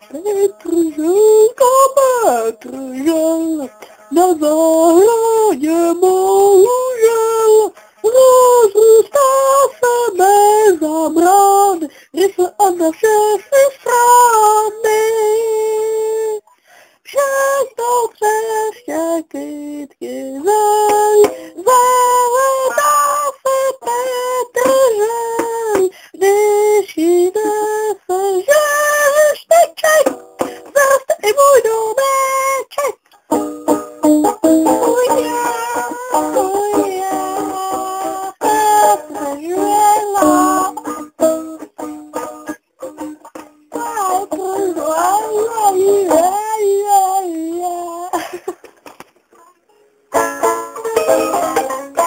Petrželka, Petržel, na zahradě bohužel rozrůstá se bez brány, rysle a na všechny strany. Všechno přeště kytky zavedá se Petržel, když jde se žešteček, zaroste i můj domeček. Petržela.